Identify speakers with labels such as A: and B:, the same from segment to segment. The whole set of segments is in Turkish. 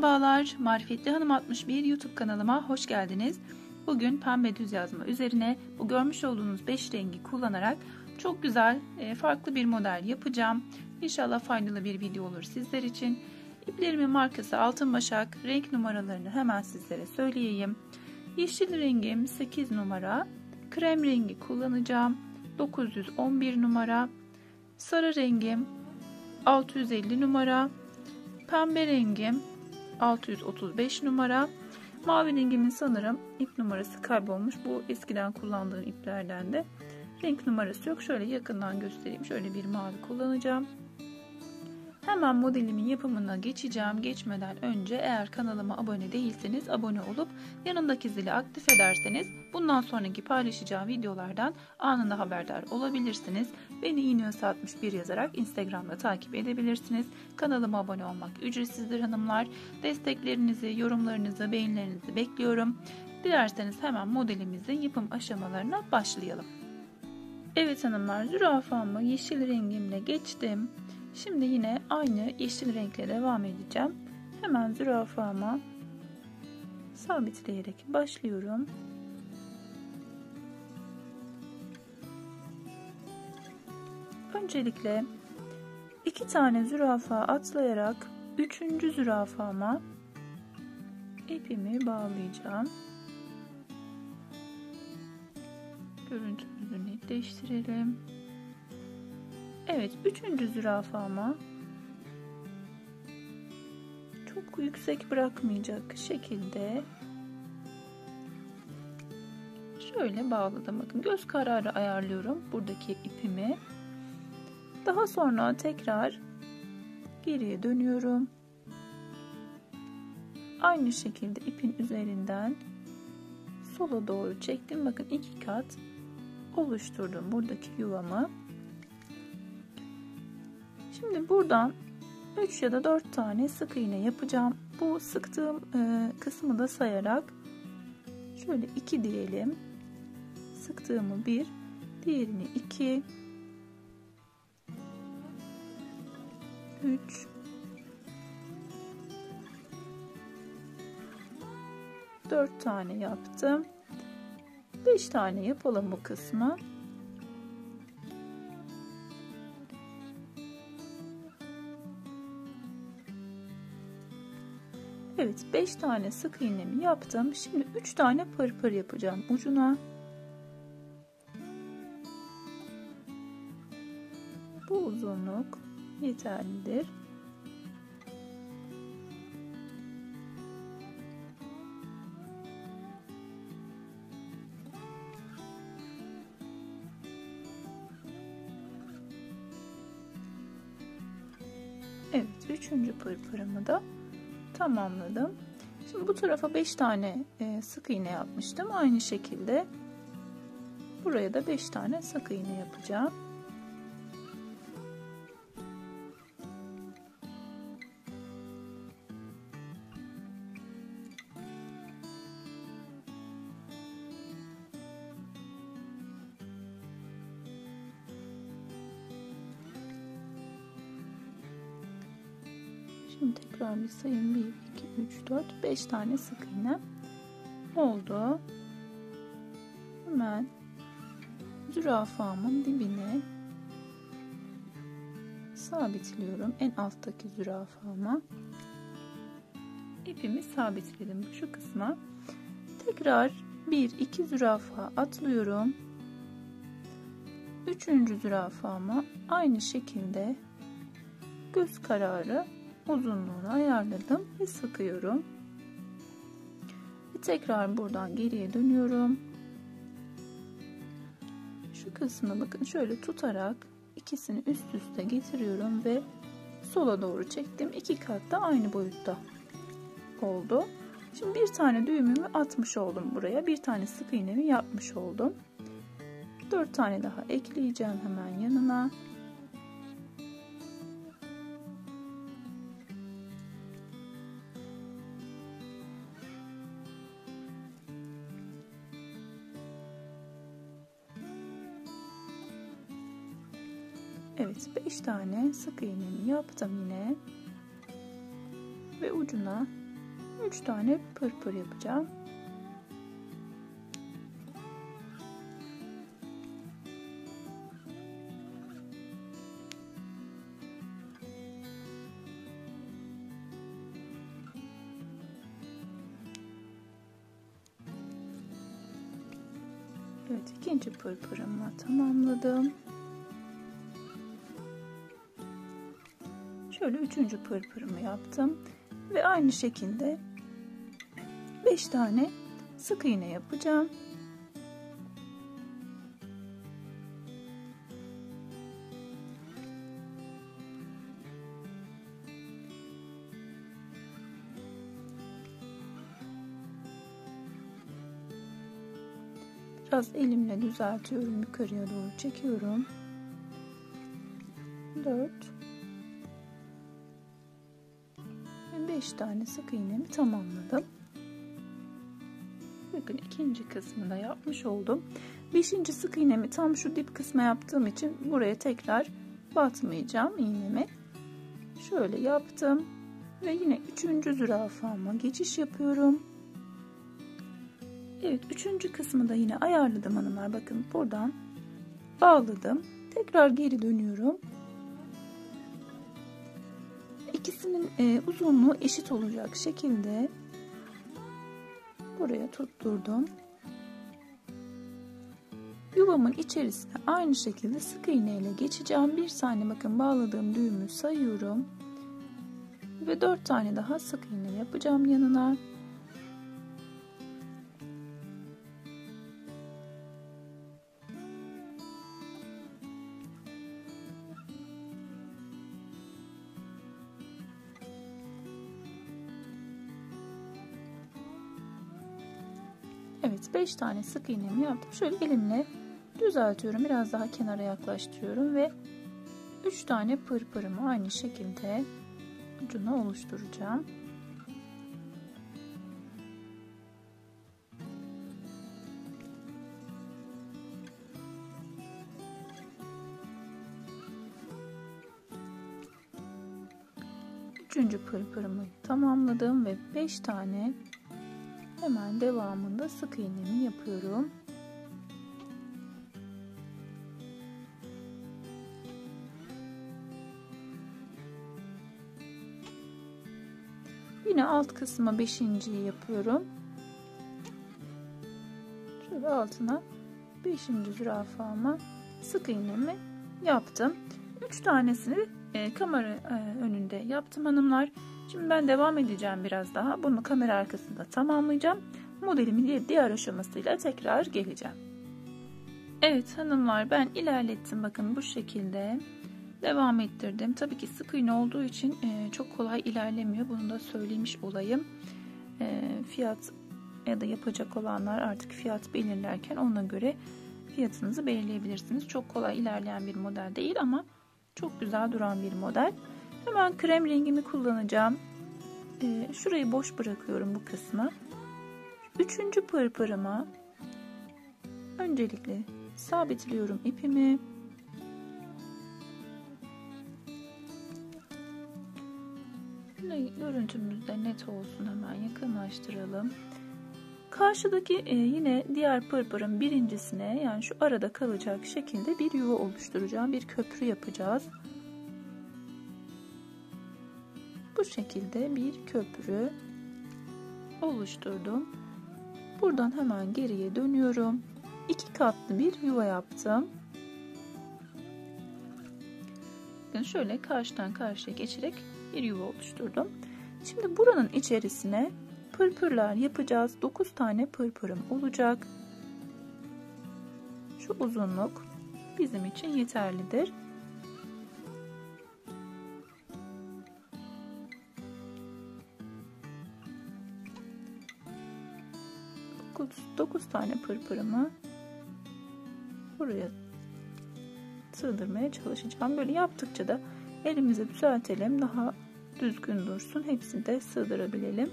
A: Merhabalar, Marifetli Hanım 61 YouTube kanalıma hoş geldiniz. Bugün pembe düz yazma üzerine bu görmüş olduğunuz 5 rengi kullanarak çok güzel, farklı bir model yapacağım. İnşallah faydalı bir video olur sizler için. İplerimin markası Altın Başak. Renk numaralarını hemen sizlere söyleyeyim. Yeşil rengim 8 numara, krem rengi kullanacağım 911 numara, sarı rengim 650 numara, pembe rengim 635 numara, mavi rengimin sanırım ip numarası kaybolmuş. Bu eskiden kullandığım iplerden de renk numarası yok. Şöyle yakından göstereyim. Şöyle bir mavi kullanacağım. Hemen modelimin yapımına geçeceğim. Geçmeden önce eğer kanalıma abone değilseniz abone olup yanındaki zili aktif ederseniz bundan sonraki paylaşacağım videolardan anında haberdar olabilirsiniz. Beni iğneöz61 yazarak Instagram'da takip edebilirsiniz. Kanalıma abone olmak ücretsizdir hanımlar. Desteklerinizi, yorumlarınızı, beğenilerinizi bekliyorum. Dilerseniz hemen modelimizin yapım aşamalarına başlayalım. Evet hanımlar, zürafamı yeşil rengimle geçtim. Şimdi yine aynı yeşil renkle devam edeceğim. Hemen zürafama sabitleyerek başlıyorum. Öncelikle 2 tane zürafa atlayarak 3. zürafama ipimi bağlayacağım. Görüntümüzü netleştirelim. Evet, 3. zürafama çok yüksek bırakmayacak şekilde şöyle bağladım. Bakın, göz kararı ayarlıyorum buradaki ipimi. Daha sonra tekrar geriye dönüyorum. Aynı şekilde ipin üzerinden sola doğru çektim. Bakın, 2 kat oluşturdum buradaki yuvamı. Şimdi buradan 3 ya da 4 tane sık iğne yapacağım. Bu sıktığım kısmı da sayarak şöyle 2 diyelim. Sıktığımı 1, diğerini 2, 3, 4 tane yaptım. 5 tane yapalım bu kısmı. Evet, 5 tane sık iğnemi yaptım. Şimdi 3 tane pırpır yapacağım ucuna. Bu uzunluk yeterlidir. Evet, 3. pırpırımı da tamamladım. Şimdi bu tarafa 5 tane sık iğne yapmıştım. Aynı şekilde buraya da 5 tane sık iğne yapacağım. Şimdi tekrar bir sayayım. 1, 2, 3, 4, 5 tane sık iğne oldu. Hemen zürafamın dibine sabitliyorum. En alttaki zürafama ipimi sabitledim şu kısma. Tekrar 1, 2 zürafa atlıyorum. 3. zürafama aynı şekilde göz kararı uzunluğunu ayarladım ve sıkıyorum. Tekrar buradan geriye dönüyorum. Şu kısmı bakın şöyle tutarak ikisini üst üste getiriyorum ve sola doğru çektim. 2 kat da aynı boyutta oldu. Şimdi bir tane düğümümü atmış oldum buraya. Bir tane sık iğnemi yapmış oldum. 4 tane daha ekleyeceğim hemen yanına. Evet, 5 tane sık iğnemi yaptım yine ve ucuna 3 tane pırpır yapacağım. Evet, ikinci pırpırımla tamamladım. Şöyle üçüncü pırpırımı yaptım ve aynı şekilde 5 tane sık iğne yapacağım. Biraz elimle düzeltiyorum, yukarıya doğru çekiyorum. 4 ve 5 tane sık iğnemi tamamladım. Bakın ikinci kısmını da yapmış oldum. 5. sık iğnemi tam şu dip kısma yaptığım için buraya tekrar batmayacağım iğnemi. Şöyle yaptım ve yine 3. zürafama geçiş yapıyorum. Evet, 3. kısmı da yine ayarladım hanımlar. Bakın buradan bağladım. Tekrar geri dönüyorum. İkisinin uzunluğu eşit olacak şekilde buraya tutturdum. Yuvamın içerisine aynı şekilde sık iğne ile geçeceğim. Bir tane bakın bağladığım düğümü sayıyorum. Ve 4 tane daha sık iğne yapacağım yanına. Evet, 5 tane sık iğnemi yaptım. Şöyle elimle düzeltiyorum. Biraz daha kenara yaklaştırıyorum ve 3 tane pırpırımı aynı şekilde ucuna oluşturacağım. Üçüncü pırpırımı tamamladım ve 5 tane hemen devamında sık iğnemi yapıyorum. Yine alt kısma 5.'yi yapıyorum. Şöyle altına 5. zürafama sık iğnemi yaptım. 3 tanesini kamera önünde yaptım hanımlar. Şimdi ben devam edeceğim biraz daha. Bunu kamera arkasında tamamlayacağım. Modelimin diğer aşamasıyla tekrar geleceğim. Evet hanımlar, ben ilerlettim. Bakın bu şekilde devam ettirdim. Tabii ki sık iğne olduğu için çok kolay ilerlemiyor. Bunu da söylemiş olayım. Fiyat ya da yapacak olanlar artık fiyat belirlerken ona göre fiyatınızı belirleyebilirsiniz. Çok kolay ilerleyen bir model değil ama çok güzel duran bir model. Hemen krem rengimi kullanacağım. Şurayı boş bırakıyorum, bu kısmı. 3. pırpırıma öncelikle sabitliyorum ipimi. Görüntümüz de net olsun, hemen yakınlaştıralım. Karşıdaki yine diğer pırpırın birincisine, yani şu arada kalacak şekilde bir yuva oluşturacağım. Bir köprü yapacağız. Bu şekilde bir köprü oluşturdum. Buradan hemen geriye dönüyorum. 2 katlı bir yuva yaptım. Bakın şöyle karşıdan karşıya geçerek bir yuva oluşturdum. Şimdi buranın içerisine pırpırlar yapacağız. 9 tane pırpırım olacak. Şu uzunluk bizim için yeterlidir. Dokuz tane pırpırımı buraya sığdırmaya çalışacağım. Böyle yaptıkça da elimize düzeltelim. Daha düzgün dursun. Hepsini de sığdırabilelim.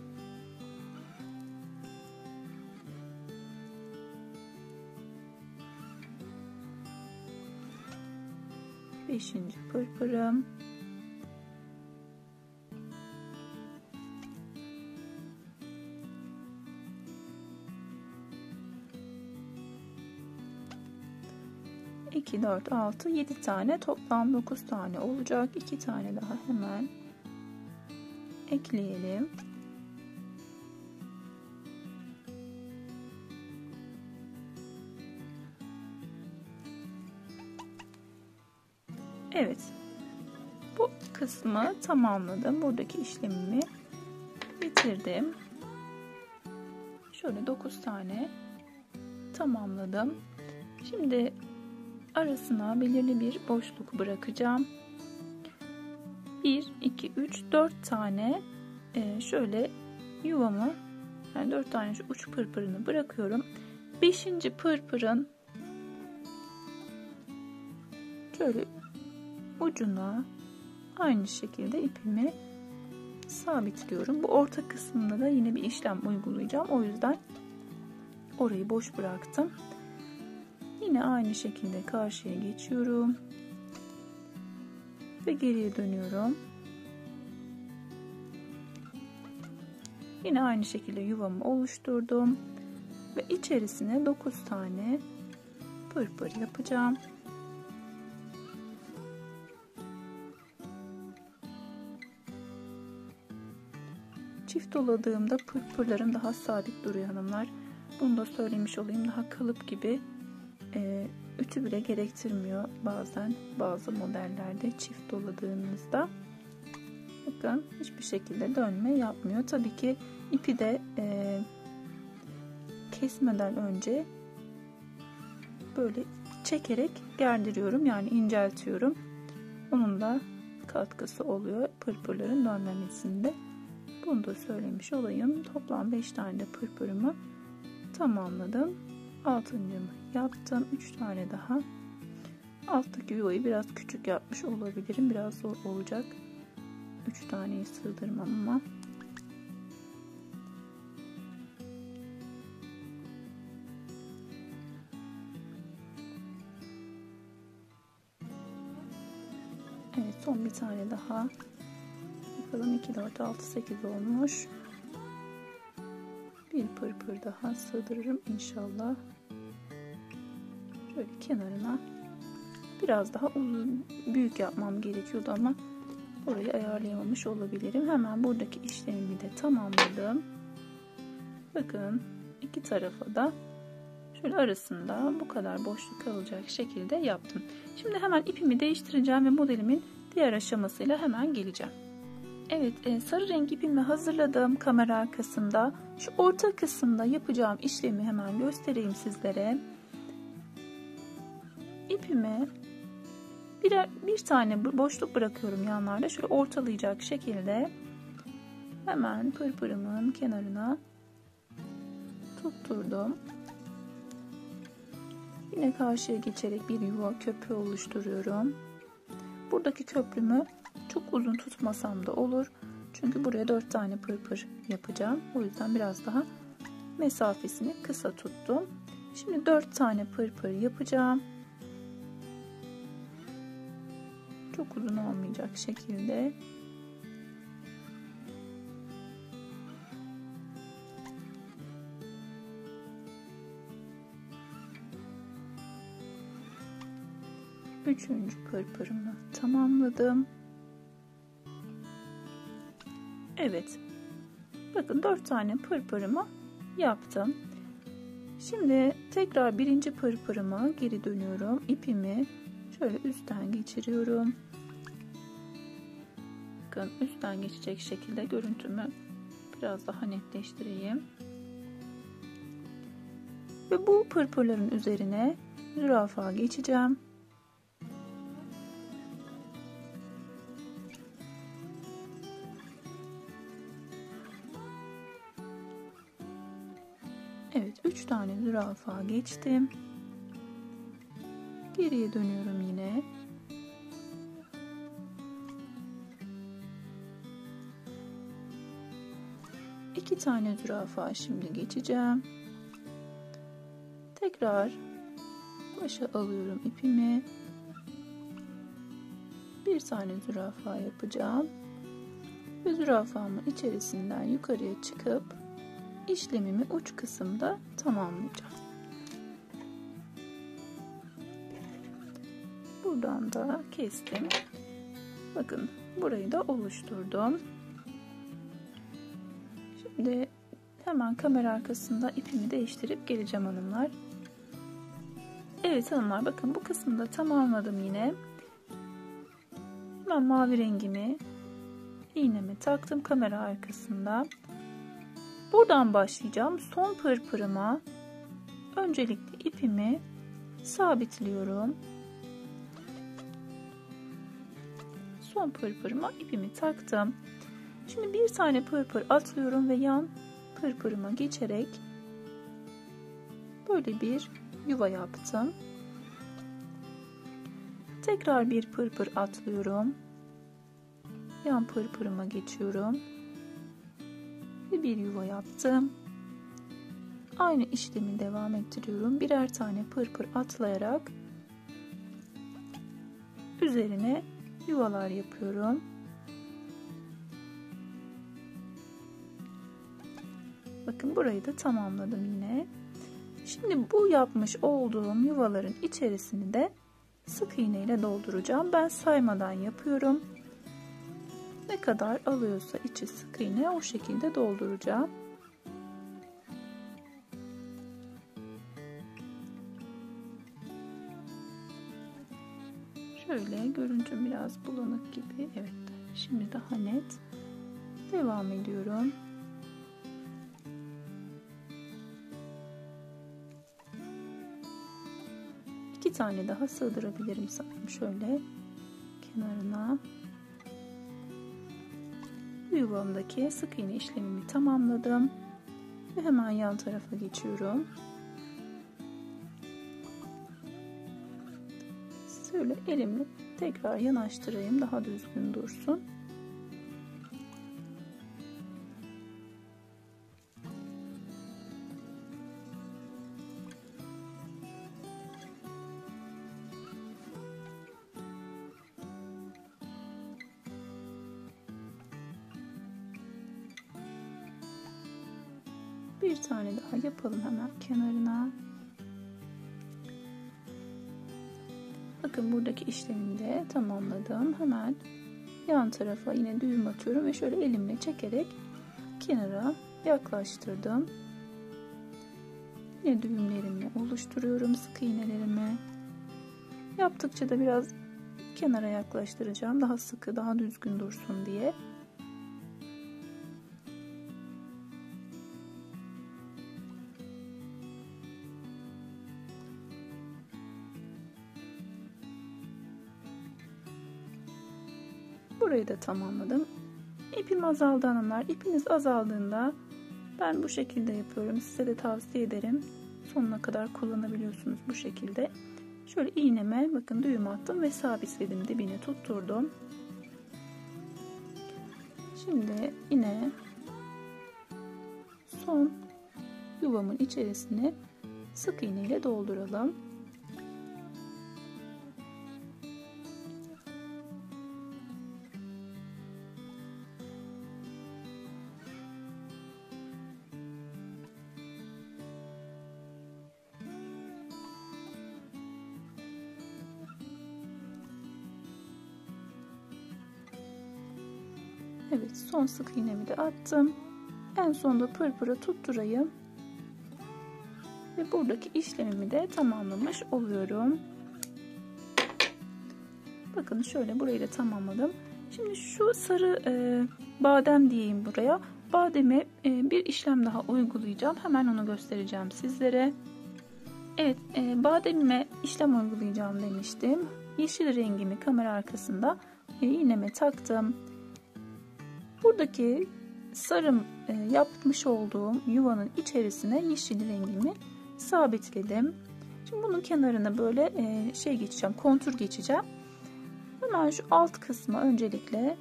A: Beşinci pırpırım. 2, 4, 6, 7 tane, toplam 9 tane olacak. 2 tane daha hemen ekleyelim. Evet. Bu kısmı tamamladım. Buradaki işlemimi bitirdim. Şöyle 9 tane tamamladım. Şimdi arasına belirli bir boşluk bırakacağım. 1, 2, 3, 4 tane şöyle yuvamı, yani 4 tane şu uç pırpırını bırakıyorum. 5. pırpırın şöyle ucuna aynı şekilde ipimi sabitliyorum. Bu orta kısmında da yine bir işlem uygulayacağım. O yüzden orayı boş bıraktım. Yine aynı şekilde karşıya geçiyorum ve geriye dönüyorum. Yine aynı şekilde yuvamı oluşturdum ve içerisine 9 tane pırpır yapacağım. Çift doladığımda pırpırlarım daha sabit duruyor hanımlar. Bunu da söylemiş olayım. Daha kalıp gibi ütü bile gerektirmiyor bazen bazı modellerde çift doladığınızda. Bakın hiçbir şekilde dönme yapmıyor. Tabii ki ipi de kesmeden önce böyle çekerek gerdiriyorum, yani inceltiyorum. Onun da katkısı oluyor pırpırların dönmemesinde. Bunu da söylemiş olayım. Toplam 5 tane de pırpırımı tamamladım. 6.'ımı yaptım. 3 tane daha. Alttaki yuvayı biraz küçük yapmış olabilirim. Biraz zor olacak. 3 taneyi sığdırmam ama. Evet, son bir tane daha. Bakalım 2, 4, 6, 8 olmuş. Bir pırpır daha sığdırırım inşallah. Şöyle kenarına biraz daha uzun, büyük yapmam gerekiyordu ama orayı ayarlayamamış olabilirim. Hemen buradaki işlemimi de tamamladım. Bakın iki tarafa da şöyle arasında bu kadar boşluk kalacak şekilde yaptım. Şimdi hemen ipimi değiştireceğim ve modelimin diğer aşamasıyla hemen geleceğim. Evet, sarı renk ipimi hazırladım kamera arkasında. Şu orta kısımda yapacağım işlemi hemen göstereyim sizlere. İpimi bir tane boşluk bırakıyorum yanlarda. Şöyle ortalayacak şekilde hemen pırpırımın kenarına tutturdum. Yine karşıya geçerek bir yuva köprü oluşturuyorum. Buradaki köprümü çok uzun tutmasam da olur. Çünkü buraya 4 tane pırpır yapacağım. O yüzden biraz daha mesafesini kısa tuttum. Şimdi 4 tane pırpır yapacağım. Çok uzun olmayacak şekilde. Üçüncü pırpırımı tamamladım. Evet. Bakın 4 tane pırpırımı yaptım. Şimdi tekrar birinci pırpırıma geri dönüyorum. İpimi şöyle üstten geçiriyorum. Bakın üstten geçecek şekilde görüntümü biraz daha netleştireyim. Ve bu pırpırların üzerine zürafa geçeceğim. Evet, 3 tane zürafa geçtim. Geriye dönüyorum yine. İki tane zürafa şimdi geçeceğim. Tekrar başa alıyorum ipimi. Bir tane zürafa yapacağım. Ve zürafamın içerisinden yukarıya çıkıp işlemimi uç kısımda tamamlayacağım. Buradan da kestim. Bakın burayı da oluşturdum. Şimdi hemen kamera arkasında ipimi değiştirip geleceğim hanımlar. Evet hanımlar, bakın bu kısmını da tamamladım yine. Ben mavi rengimi iğneme taktım kamera arkasında. Buradan başlayacağım. Son pırpırıma öncelikle ipimi sabitliyorum. Son pırpırıma ipimi taktım. Şimdi bir tane pırpır atlıyorum ve yan pırpırıma geçerek böyle bir yuva yaptım. Tekrar bir pırpır atlıyorum. Yan pırpırıma geçiyorum. Ve bir yuva yaptım. Aynı işlemi devam ettiriyorum. Birer tane pırpır atlayarak üzerine yuvalar yapıyorum. Bakın burayı da tamamladım yine. Şimdi bu yapmış olduğum yuvaların içerisini de sık iğne ile dolduracağım. Ben saymadan yapıyorum. Ne kadar alıyorsa içi sık iğne o şekilde dolduracağım. Şöyle görüntüm biraz bulanık gibi. Evet, şimdi daha net. Devam ediyorum. İki tane daha sığdırabilirim sanırım. Şöyle kenarına. Bu yuvamdaki sık iğne işlemimi tamamladım. Ve hemen yan tarafa geçiyorum. Şöyle elimle tekrar yanaştırayım, daha düzgün dursun. Bir tane daha yapalım hemen kenarına. Bakın buradaki işlemimi de tamamladım. Hemen yan tarafa yine düğüm atıyorum ve şöyle elimle çekerek kenara yaklaştırdım. Yine düğümlerimle oluşturuyorum sık iğnelerimi. Yaptıkça da biraz kenara yaklaştıracağım. Daha sıkı, daha düzgün dursun diye. Burayı da tamamladım. İpim azaldı hanımlar. İpiniz azaldığında ben bu şekilde yapıyorum. Size de tavsiye ederim. Sonuna kadar kullanabiliyorsunuz bu şekilde. Şöyle iğneme bakın düğüm attım ve sabitledim. Dibine tutturdum. Şimdi yine son yuvamın içerisine sık iğne ile dolduralım. Evet, son sık iğnemi de attım. En sonda pırpıra tutturayım. Ve buradaki işlemimi de tamamlamış oluyorum. Bakın şöyle burayı da tamamladım. Şimdi şu sarı badem diyeyim buraya. Bademe bir işlem daha uygulayacağım. Hemen onu göstereceğim sizlere. Evet, bademime işlem uygulayacağım demiştim. Yeşil rengimi kamera arkasında iğneme taktım. Buradaki sarım yapmış olduğum yuvanın içerisine yeşil rengimi sabitledim. Şimdi bunun kenarına böyle geçeceğim, kontur geçeceğim. Hemen şu alt kısmı öncelikle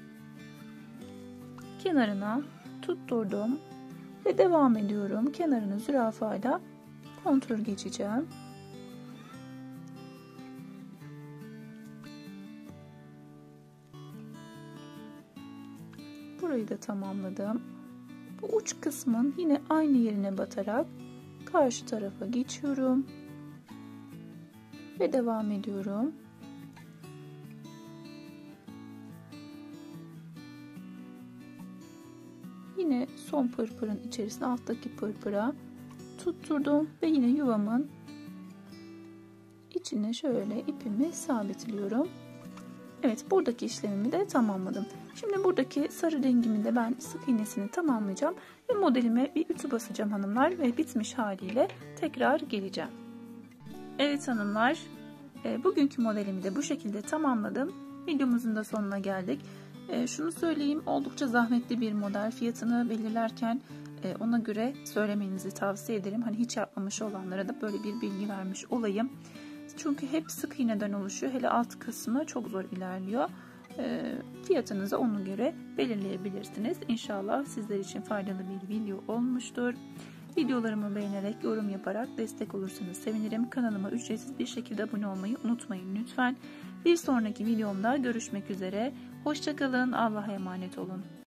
A: kenarına tutturdum ve devam ediyorum. Kenarını zürafayla kontur geçeceğim. Burayı da tamamladım. Bu uç kısmın yine aynı yerine batarak karşı tarafa geçiyorum ve devam ediyorum. yine son pırpırın içerisine alttaki pırpıra tutturdum ve yine yuvamın içine şöyle ipimi sabitliyorum. Evet, buradaki işlemimi de tamamladım. Şimdi buradaki sarı rengimi de ben sık iğnesini tamamlayacağım ve modelime bir ütü basacağım hanımlar ve bitmiş haliyle tekrar geleceğim. Evet hanımlar, bugünkü modelimi de bu şekilde tamamladım. Videomuzun da sonuna geldik. Şunu söyleyeyim, oldukça zahmetli bir model. Fiyatını belirlerken ona göre söylemenizi tavsiye ederim. Hani hiç yapmamış olanlara da böyle bir bilgi vermiş olayım. Çünkü hep sık iğneden oluşuyor. Hele alt kısmı çok zor ilerliyor. Fiyatınızı ona göre belirleyebilirsiniz. İnşallah sizler için faydalı bir video olmuştur. Videolarımı beğenerek, yorum yaparak destek olursanız sevinirim. Kanalıma ücretsiz bir şekilde abone olmayı unutmayın lütfen. Bir sonraki videomda görüşmek üzere. Hoşça kalın. Allah'a emanet olun.